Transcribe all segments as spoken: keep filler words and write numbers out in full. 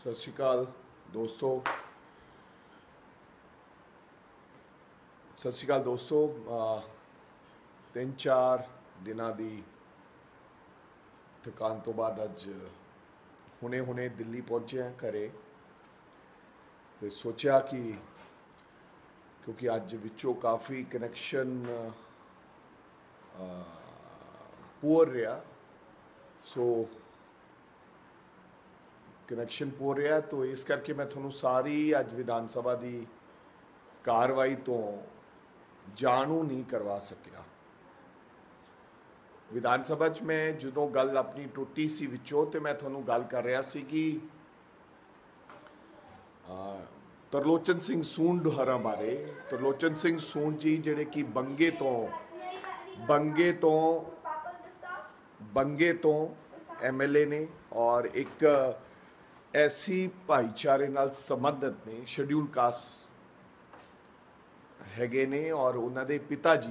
सत श्री अकाल दोस्तों सत श्री अकाल दोस्तों तीन चार दिनों की थकान तो बाद अज हुने हुने दिल्ली पहुंचे हैं घरे तो सोचा कि क्योंकि अज विचों काफ़ी कनैक्शन पुअर रहा सो कनैक्शन पुअर रहा तो इस करके मैं थोनों सारी अज विधान सभा की कार्रवाई तो जाणू नहीं करवा सकिया। विधान सभा च मैं जो गल अपनी टुटी सी विचों तो मैं थोनों गल कर रहा सी कि तरलोचन सिंह सूंड हरां बारे तरलोचन सिंह सूंड जी जिहड़े कि बंगे तो बंगे तो बंगे तो एम एल ए ने और एक ऐसी भाईचारे नाल संबंधित ने शेड्यूल कास्ट हैगे ने और उन्होंने पिता जी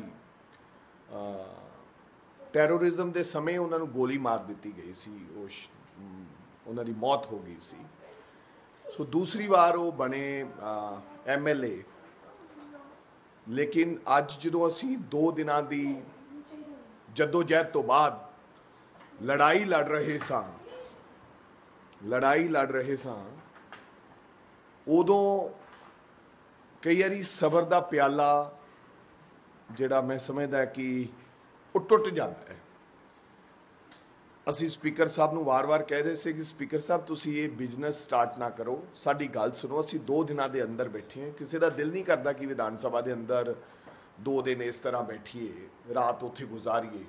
टैरोरिज्म के समय उन्होंने गोली मार दी गई सी उन्होंने मौत हो गई सी। सो दूसरी बार वो बने एम एल ए लेकिन अज जो असी दो दिनों की जदोजहद तो बाद लड़ाई लड़ रहे सां लड़ाई लड़ रहे सां उदों कई बारी सबर का प्याला जिहड़ा मैं समझदा कि वो टुट जाता है। असी स्पीकर साहब नूं वार वार कह रहे थे कि स्पीकर साहब तुसीं ये बिजनेस स्टार्ट ना करो, साडी गल सुनो। असी दो दिनों के अंदर बैठे हैं, किसी का दिल नहीं करता कि विधान सभा के अंदर दो दिन इस तरह बैठिए, रात उत्थे गुजारिए।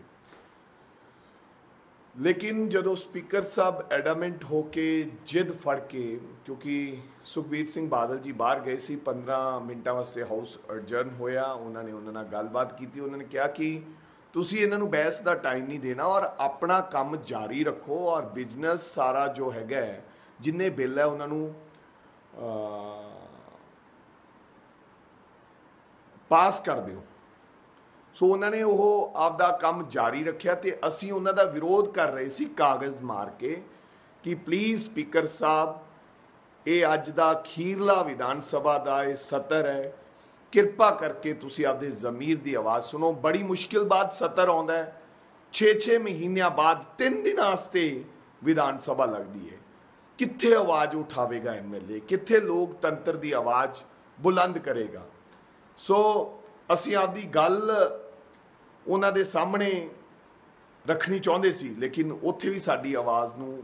लेकिन जो स्पीकर साहब एडामेंट होके जिद फड़ के, क्योंकि सुखबीर सिंह बादल जी बाहर गए सी, पंद्रह मिनटा वास्ते हाउस अडजर्न होया, उन्होंने उन्होंने गलबात की, उन्होंने कहा कि तुसी इन्हां नूं बहस का टाइम नहीं देना और अपना काम जारी रखो और बिजनेस सारा जो हैगा जिन्ने बिल है उन्होंने पास कर दिओ। सो उन्होंने वो आपदा काम जारी रखा तो असी उन्हों विरोध कर रहे सी कागज़ मार के कि प्लीज़ स्पीकर साहब ये अज का अखीरला विधान सभा का ये सत्र है, कृपा करके तुसी आपदे ज़मीर की आवाज़ सुनो। बड़ी मुश्किल बाद सत्र आउंदा है, छे छे महीनों बाद तीन दिन वास्ते विधान सभा लगती है, कित्थे आवाज़ उठावेगा एम एल ए, कित्थे लोकतंत्र की आवाज़ बुलंद करेगा। सो असी आपदी गल उन्हां दे सामने रखनी चाहते सी, लेकिन उत्थे भी साडी आवाज़ नूं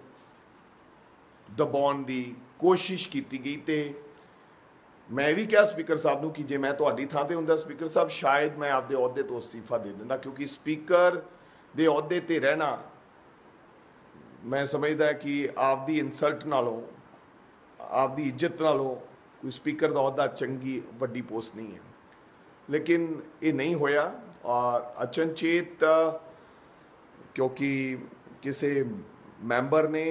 दबाउण दी कोशिश की गई। तो मैं भी कहा स्पीकर साहब नूं कि जे मैं तुहाडी थां ते हुंदा स्पीकर साहब शायद मैं आपदे अहुदे तो अस्तीफा दे दिंदा, क्योंकि स्पीकर दे अहुदे ते रहना मैं समझदा है कि आपदी इंसल्ट नालों आपदी इज्जत नालों कोई स्पीकर दा अहुदा चंगी वड्डी पोस्ट नहीं है। लेकिन ये नहीं होया और अचनचेत क्योंकि किसी मैंबर ने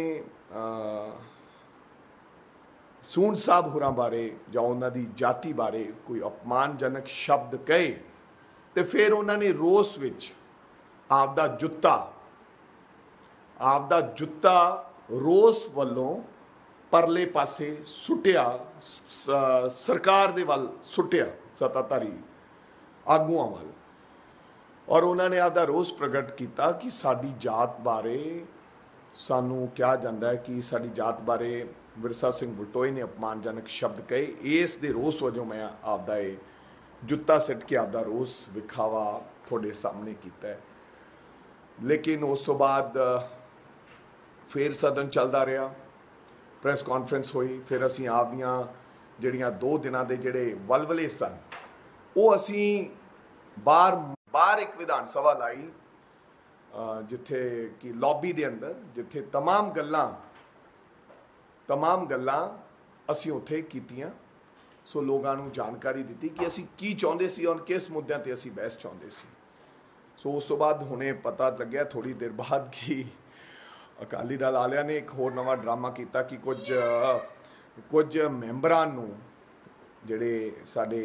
सूंड साहब होरां बारे या उन्होंने जाति बारे कोई अपमानजनक शब्द कहे तो फिर उन्होंने रोस विच आपदा जुत्ता आपदा जुत्ता रोस वालों परले पासे सुटिया, सरकार दे वल सुटिया, सत्ताधारी आगुआं वाल, और उन्होंने आपदा रोस प्रगट किया कि साडी जात बारे सानू कहा जाता है कि साडी जात बारे विरसा सिंह बटोई ने अपमानजनक शब्द कहे। इस दे रोस वजों मैं आपदा ये जुत्ता सिट के आपदा रोस विखावा थोड़े सामने किया है। लेकिन उस तो बाद फिर सदन चलता रहा, प्रेस कॉन्फ्रेंस हुई, फिर असी आपदियां जिहड़ियां दो दिनों के जिहड़े वलवले सन वो असी बाहर बाहर एक विधान सभा लाई जिथे कि लॉबी दे अंदर, जिथे तमाम गल्लां तमाम गल्लां असी उत्थे कीतियां। सो लोगों को जानकारी दी कि असी की चाहते सी और किस मुद्दों पर असी बहस चाहते सी। सो उस तो बाद हुणे पता लग्या थोड़ी देर बाद कि अकाली दल वालियां ने एक होर नवा ड्रामा किया कि कुछ कुछ मैंबरां नूं जिहड़े साडे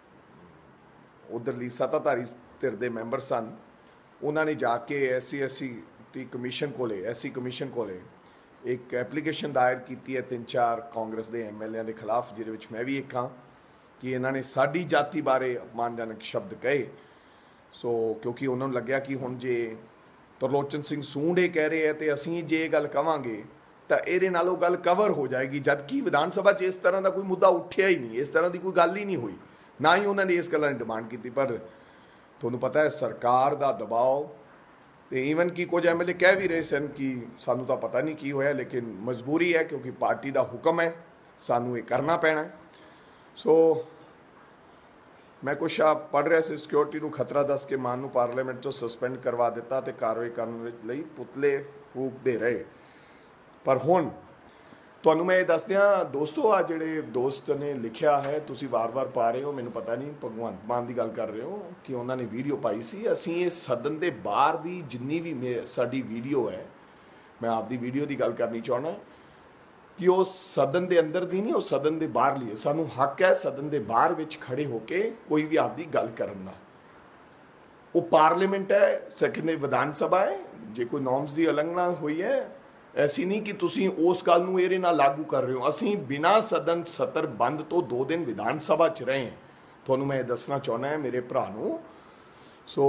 उधरली सत्ताधारी धिर दे मैंबर सन, उन्होंने जाके S C S C commission को एस सी कमीशन को एक एप्लीकेशन दायर की है तीन चार कांग्रेस के एम एल ए के खिलाफ, जिहदे मैं भी एक हाँ कि इन्होंने साडी जाति बारे अपमानजनक शब्द कहे। सो क्योंकि उन्होंने लग्या कि हुण जे तरलोचन सिंह सूंड ये कह रहे हैं तो असीं जे गल कवांगे तो ये नालों गल कवर हो जाएगी, जबकि विधान सभा च इस तरह का कोई मुद्दा उठिया ही नहीं, इस तरह की कोई गल ही नहीं हुई, ना ही उन्होंने इस गल की डिमांड की। पर तुहानूं पता है सरकार का दबाव, तो ईवन कि कुछ एम एल ए कह भी रहे सन कि सानू तो पता नहीं की होया, लेकिन मजबूरी है क्योंकि पार्टी का हुक्म है, सानू ये करना पैना है। सो मैं कुछ आ पढ़ रहा से सिक्योरिटी को खतरा दस के मान नूं पार्लीमेंट तो सस्पेंड करवा दिता तो कार्रवाई करने लई पुतले फूकते रहे। पर हुण तुहानूं मैं ये दस दियां दोस्तों, आ जिहड़े दोस्त ने लिखिया है, तुसीं वार वार पा रहे हो, मैनूं पता नहीं भगवंत मान की गल कर रहे हो कि उन्होंने वीडियो पाई सी। असीं ये सदन के बाहर की जिन्नी भी साडी वीडियो है, मैं आपकी वीडियो की गल करनी चाहना कि वो सदन के अंदर दी नहीं, वो सदन के बाहर लिए सानू हक है सदन के बाहर विच खड़े होके कोई भी आपकी गल करन दा। वो पार्लीमेंट है, सेकंड विधान सभा है, जे कोई नॉर्म्स की उलंघना हुई है ऐसी नहीं कि तुसीं उस गल नूं इहदे नाल लागू कर रहे हो। असीं बिना सदन सत्र बंद तो दो दिन विधान सभा च रहे हैं, तुहानूं मैं दसना चाहना है मेरे भरा नूं। सो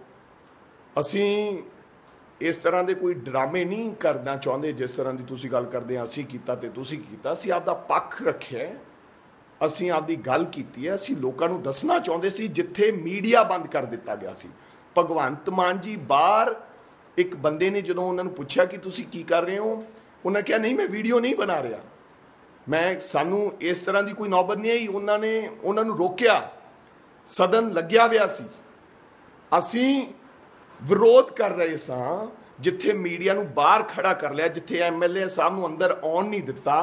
असीं इस तरह के कोई ड्रामे नहीं करना चाहते जिस तरह की तुसीं गल करते हैं असीं कीता ते तुसीं कीता। असीं आपदा पक्ष रखिया, असीं आपदी गल कीती है, असीं लोकां नूं दसना चाहते सी जिथे मीडिया बंद कर दिता गया सी। भगवंत मान जी बाहर एक बंदे ने जो उन्होंने पूछा कि तुसीं की कर रहे हो, उन्होंने कहा नहीं मैं वीडियो नहीं बना रहा, मैं सानू इस तरह की कोई नौबत नहीं आई। उन्होंने उन्होंने रोकया, सदन लग्या हुआ सी, असीं विरोध कर रहे सां, जिथे मीडिया नूं बाहर खड़ा कर लिया, जिथे एम एल ए साहब नूं अंदर आउण नहीं दिता,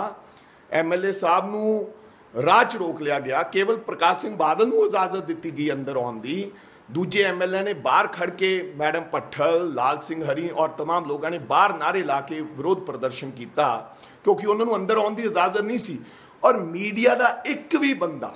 एम एल ए साहब नूं राह च रोक लिया गया, केवल प्रकाश सिंह बादल नूं इजाजत दी गई अंदर आउण दी। दूजे एम एल ए ने बाहर खड़ के मैडम भट्ठल, लाल सिंह हरी और तमाम लोगों ने बाहर नारे ला के विरोध प्रदर्शन किया क्योंकि उन्होंने अंदर आउण दी इजाजत नहीं सी। और मीडिया का एक भी बंदा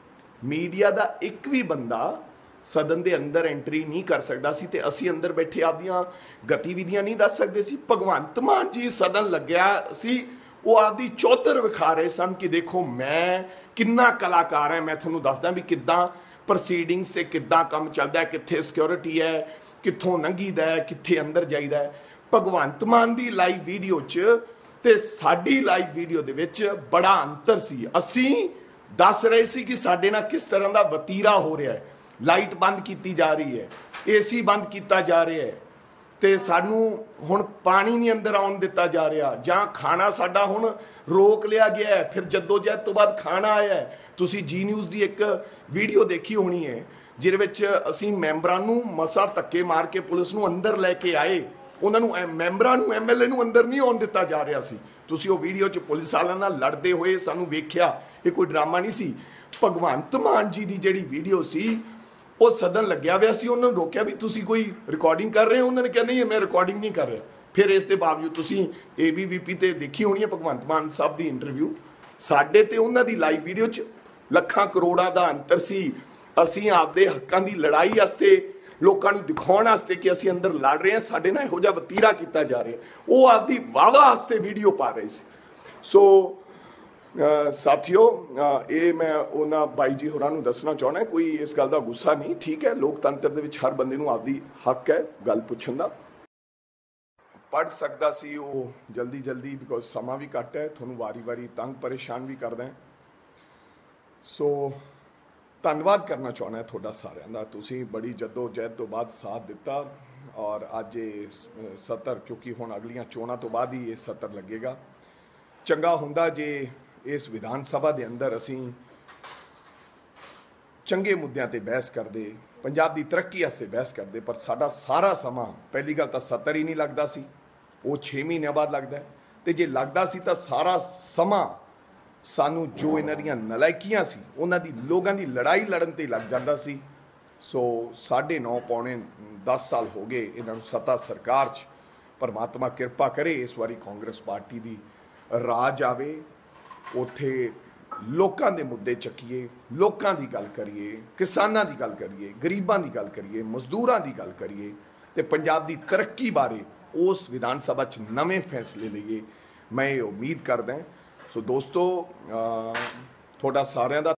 मीडिया का एक भी बंदा सदन के अंदर एंट्री नहीं कर सकता सी ते असीं अंदर बैठे आपदियां गतिविधियां नहीं दस सकते सी। भगवंत मान जी सदन लग्या सी, वो आपदी चौधर विखा रहे सन कि देखो मैं किन्ना कलाकार है, मैं तुहानूं दसदा भी किद्दां प्रोसीडिंग्स ते किद्दां काम चलदा है, कित्थे सिक्योरिटी है, कित्थों लंघीदा है, कित्थे अंदर जाईदा है। भगवंत मान दी लाइव वीडियो च ते साडी लाइव वीडियो दे विच बड़ा अंतर सी। असीं दस रहे सी कि साडे नाल किस तरह का वतीरा हो रहा है, लाइट बंद की जा रही है, ए सी बंद किया जा रहा है, तो सानू हुण पानी नहीं अंदर आउण दिता जा रहा, जां खाना साडा हुण रोक लिया गया है, फिर जद्दोजहद तो बाद खाना आया है। तुसी जी न्यूज़ की एक वीडियो देखी होनी है जिहदे विच असीं मैंबरां नूं मसा धक्के मार के पुलिस नूं अंदर लैके आए, उन्होंने मैंबरां नूं एम एल ए नूं अंदर नहीं आउण दिता जा रहा सी। तुसी वो वीडियो च पुलिस वालियां नाल लड़दे होए सानू वेख्या, ये कोई ड्रामा नहीं सी। भगवंत मान जी की जिहड़ी वीडियो सी वो सदन लग्या हुआ सी, उन्होंने रोकया भी तुसी कोई रिकॉर्डिंग कर रहे हो, उन्होंने कहा नहीं मैं रिकॉर्डिंग नहीं कर रहा। फिर इस दे बावजूद तुसी ए बी वी पी ते देखी होनी है भगवंत मान साहब की इंटरव्यू, साडे ते उन्हां दी लाइव वीडियो च लखां करोड़ां दा अंतर सी। असीं आपदे हक्कां दी लड़ाई वास्ते लोकां नूं दिखाउण वास्ते कि असीं अंदर लड़ रहे हैं, साडे नाल इहो जिहा वतीरा कीता जा रहा है, वो आपदी वाहवा वास्ते वीडियो पा रहे सी। सो Uh, साथियों uh, ये मैं उन्होंने बाई जी होरां नूं दसना चाहना है, कोई इस गल का गुस्सा नहीं, ठीक है, लोकतंत्र दे विच हर बंदे नूं आपदी हक है गल पुछण दा। पढ़ सकदा सी वो जल्दी जल्दी बिकॉज समा भी घट है, तुहानूं वारी वारी तंग परेशान भी करदा है। सो धन्नवाद करना चाहना है तुहाडा सारिआं दा, तुसीं बड़ी जद्दोजहद तो बाद साथ दिता और अज ये सत्र, क्योंकि हुण अगलियां चोणां तो बाद ही ये सत्र लगेगा। चंगा हुंदा जे इस विधान सभा के अंदर असीं चंगे मुद्दों पर बहस करते, पंजाब की तरक्की वास्ते बहस करते, पर साडा सारा समा पहली गल तो सत्तर ही नहीं लगता सी, वो छे महीनों बाद लगता है, तो जे लगता सी तो सारा समा सानू जो इन्हां दीयां नलायकियां सी उन्हां दी लोगों की लड़ाई लड़न ते लग जाता सी। सो साढ़े नौ पौने दस साल हो गए इन्हां नूं सत्ता सरकार च, परमात्मा किरपा करे इस बारी कांग्रेस पार्टी की राज आवे, उत्थे लोकां दे मुद्दे चकीए, लोकां दी गल करिए, किसानां दी गल करिए, गरीबां दी गल करिए, मजदूरां दी गल करिए, ते पंजाब दी तरक्की बारे उस विधान सभा च नवें फैसले लईए। मैं ये उम्मीद करदा। सो दोस्तों थोड़ा सारिਆਂ ਦਾ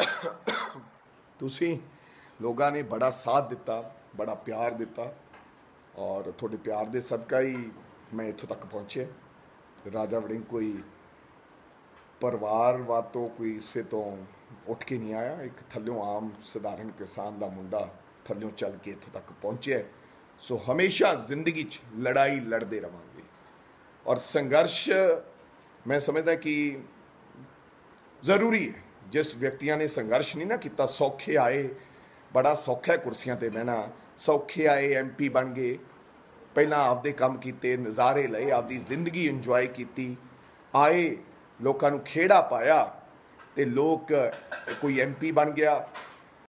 ਤੁਸੀਂ लोगों ने बड़ा साथ दिता, बड़ा प्यार दिता और थोड़े प्यार के सदका ही मैं इत्थों तक पहुँचे। राजा वड़िंग कोई परिवार वातों कोई इसे तो उठ के नहीं आया, एक थल्यों आम सधारण किसान का मुंडा थल्यों चल के इत्थों तक पहुँचे। सो हमेशा जिंदगी च लड़ाई लड़ते रवांगे और संघर्ष मैं समझदा कि ज़रूरी है। जिस व्यक्तियों ने संघर्ष नहीं ना किया, सौखे आए, बड़ा सौखा है कुर्सियां ते बहना, सौखे आए एम पी बन गए, पहला आपदे काम किए, नज़ारे लए, आपदी जिंदगी इंजॉय की, आए लोगों को खेड़ा पाया तो लोग कोई एम पी बन गया,